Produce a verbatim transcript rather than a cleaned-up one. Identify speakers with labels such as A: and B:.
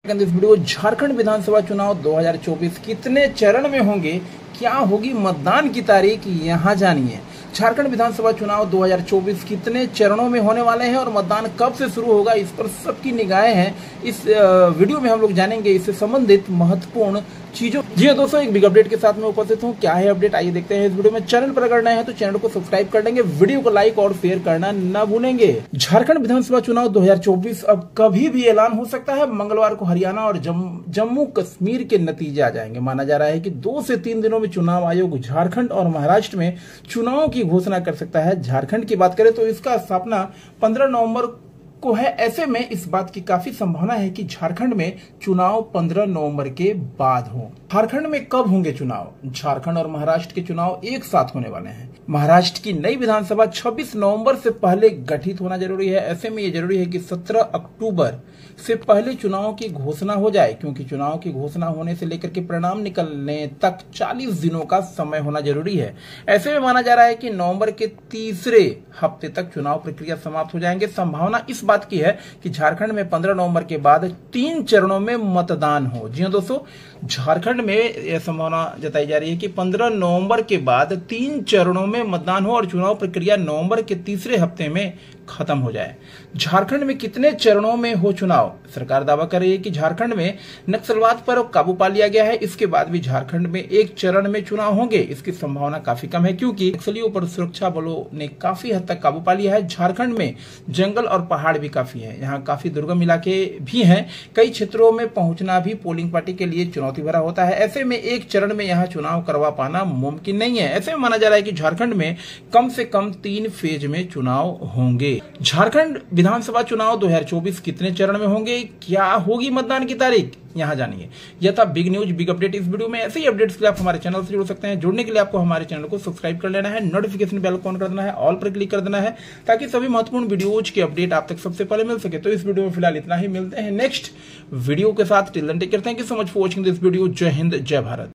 A: इस वीडियो झारखंड विधानसभा चुनाव दो हज़ार चौबीस कितने चरण में होंगे, क्या होगी मतदान की तारीख, यहां जानिए। झारखंड विधानसभा चुनाव दो हज़ार चौबीस कितने चरणों में होने वाले हैं और मतदान कब से शुरू होगा, इस पर सबकी निगाहें हैं। इस वीडियो में हम लोग जानेंगे इससे संबंधित महत्वपूर्ण चीजों। जी हाँ दोस्तों, एक बिग अपडेट के साथ में उपस्थित हूँ। क्या है अपडेट, आइए देखते हैं इस वीडियो में। चैनल पर अगर नए हैं तो चैनल को सब्सक्राइब कर लेंगे, वीडियो को लाइक और शेयर करना न भूलेंगे। झारखंड विधानसभा चुनाव दो हज़ार चौबीस अब कभी भी ऐलान हो सकता है। मंगलवार को हरियाणा और जम्मू कश्मीर के नतीजे आ जाएंगे। माना जा रहा है कि दो से तीन दिनों में चुनाव आयोग झारखंड और महाराष्ट्र में चुनाव की घोषणा कर सकता है। झारखंड की बात करें तो इसका स्थापना पंद्रह नवंबर को है। ऐसे में इस बात की काफी संभावना है कि झारखंड में चुनाव पंद्रह नवंबर के बाद हो। झारखंड में कब होंगे चुनाव? झारखंड और महाराष्ट्र के चुनाव एक साथ होने वाले हैं। महाराष्ट्र की नई विधानसभा छब्बीस नवंबर से पहले गठित होना जरूरी है। ऐसे में ये जरूरी है कि सत्रह अक्टूबर से पहले चुनाव की घोषणा हो जाए, क्योंकि चुनाव की घोषणा होने से लेकर के परिणाम निकलने तक चालीस दिनों का समय होना जरूरी है। ऐसे में माना जा रहा है कि नवंबर के तीसरे हफ्ते तक चुनाव प्रक्रिया समाप्त हो जाएंगे। संभावना इस बात की है कि झारखंड में पंद्रह नवंबर के बाद तीन चरणों में मतदान हो। जी हाँ दोस्तों, झारखंड में यह संभावना जताई जा रही है कि पंद्रह नवंबर के बाद तीन चरणों में मतदान हो और चुनाव प्रक्रिया नवंबर के तीसरे हफ्ते में खत्म हो जाए। झारखंड में कितने चरणों में हो चुनाव? सरकार दावा कर रही है कि झारखंड में नक्सलवाद पर काबू पा लिया गया है। इसके बाद भी झारखंड में एक चरण में चुनाव होंगे। इसकी संभावना काफी कम है, क्योंकि नक्सलियों पर सुरक्षा बलों ने काफी हद तक काबू पा लिया है। झारखंड में जंगल और पहाड़ भी काफी है, यहाँ काफी दुर्गम इलाके भी हैं। कई क्षेत्रों में पहुंचना भी पोलिंग पार्टी के लिए चुनौती भरा होता है। ऐसे में एक चरण में यहाँ चुनाव करवा पाना मुमकिन नहीं है। ऐसे में माना जा रहा है कि झारखंड में कम से कम तीन फेज में चुनाव होंगे। झारखंड विधानसभा चुनाव दो हज़ार चौबीस कितने चरण में होंगे, क्या होगी मतदान की तारीख, यहां जानिए। यह था बिग न्यूज, बिग अपडेट इस वीडियो में। ऐसे ही अपडेट्स के लिए आप हमारे चैनल से जुड़ सकते हैं। जुड़ने के लिए आपको हमारे चैनल को सब्सक्राइब कर लेना है, नोटिफिकेशन बेल को ऑन कर देना है, ऑल पर क्लिक कर देना है, ताकि सभी महत्वपूर्ण वीडियोज के अपडेट आप तक सबसे पहले मिल सके। तो इस वीडियो में फिलहाल इतना ही, मिलते हैं नेक्स्ट वीडियो के साथ। Till then take care, thank you so much for watching this video. जय हिंद, जय भारत।